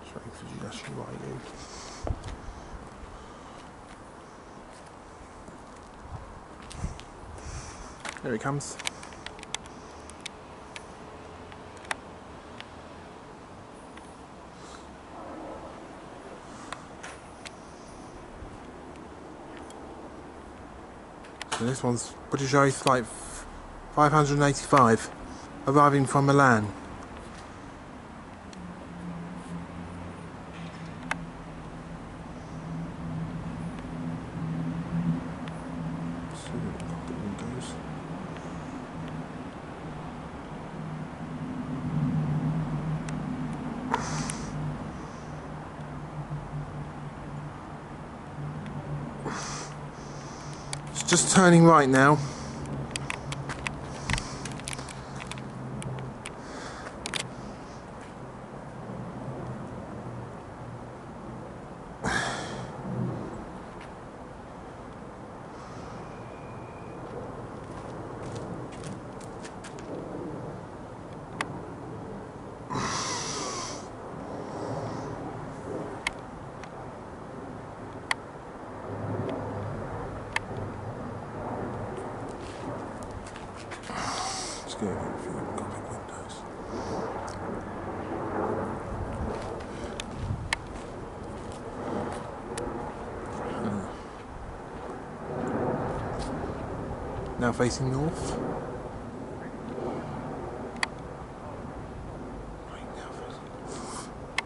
That's right, Luke. There he comes. So this one's British Airways Flight 585, arriving from Milan. So, the windows. It's just turning right now. Let's go through the cockpit windows. Now facing north. Right, now facing north.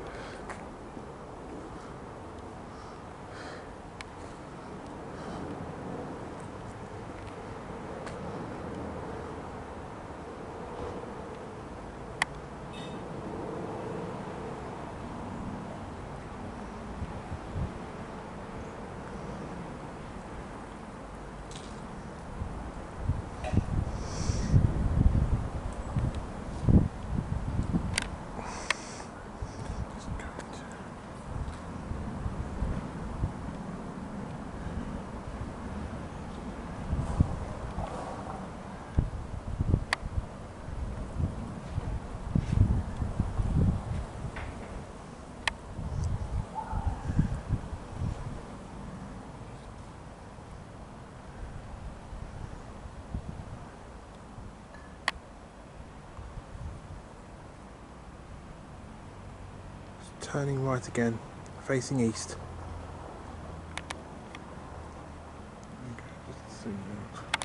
Turning right again, facing east. Okay, just zoom out.